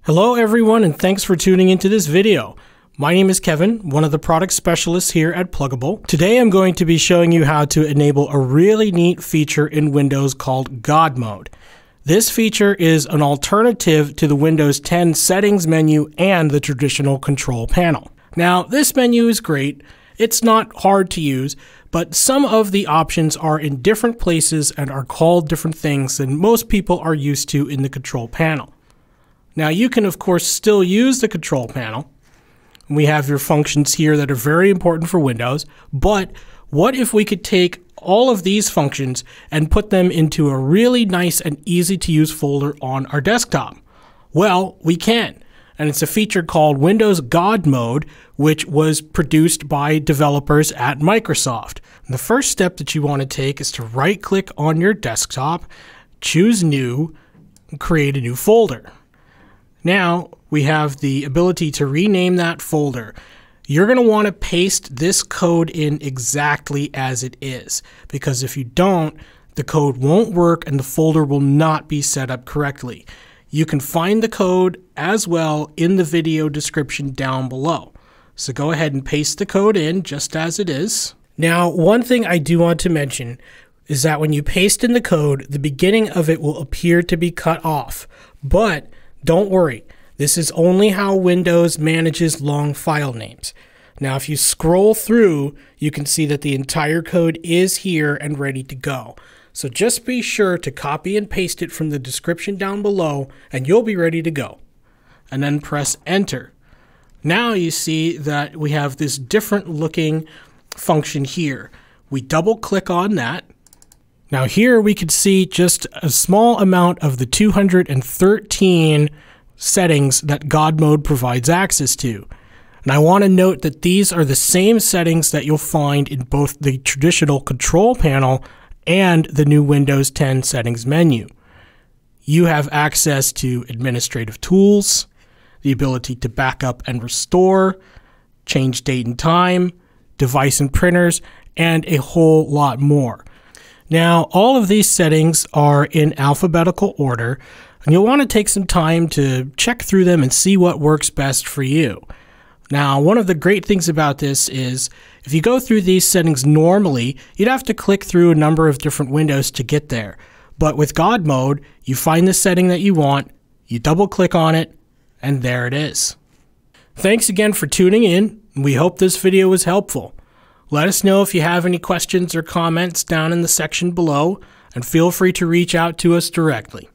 Hello everyone, and thanks for tuning into this video. My name is Kevin, one of the product specialists here at Plugable. Today I'm going to be showing you how to enable a really neat feature in Windows called God Mode. This feature is an alternative to the Windows 10 settings menu and the traditional control panel. Now, this menu is great. It's not hard to use, but some of the options are in different places and are called different things than most people are used to in the control panel. Now you can of course still use the control panel. We have your functions here that are very important for Windows, but what if we could take all of these functions and put them into a really nice and easy to use folder on our desktop? Well, we can, and it's a feature called Windows God Mode, which was produced by developers at Microsoft. And the first step that you want to take is to right click on your desktop, choose New, and create a new folder. Now we have the ability to rename that folder. You're going to want to paste this code in exactly as it is, because if you don't, the code won't work and the folder will not be set up correctly. You can find the code as well in the video description down below. So go ahead and paste the code in just as it is. Now, one thing I do want to mention is that when you paste in the code, the beginning of it will appear to be cut off, but don't worry, this is only how Windows manages long file names. Now if you scroll through, you can see that the entire code is here and ready to go. So just be sure to copy and paste it from the description down below and you'll be ready to go. And then press enter. Now you see that we have this different looking function here. We double click on that. Now here we could see just a small amount of the 213 settings that God Mode provides access to. And I want to note that these are the same settings that you'll find in both the traditional control panel and the new Windows 10 settings menu. You have access to administrative tools, the ability to back up and restore, change date and time, device and printers, and a whole lot more. Now, all of these settings are in alphabetical order, and you'll want to take some time to check through them and see what works best for you. Now, one of the great things about this is if you go through these settings normally, you'd have to click through a number of different windows to get there. But with God Mode, you find the setting that you want, you double click on it, and there it is. Thanks again for tuning in. We hope this video was helpful. Let us know if you have any questions or comments down in the section below, and feel free to reach out to us directly.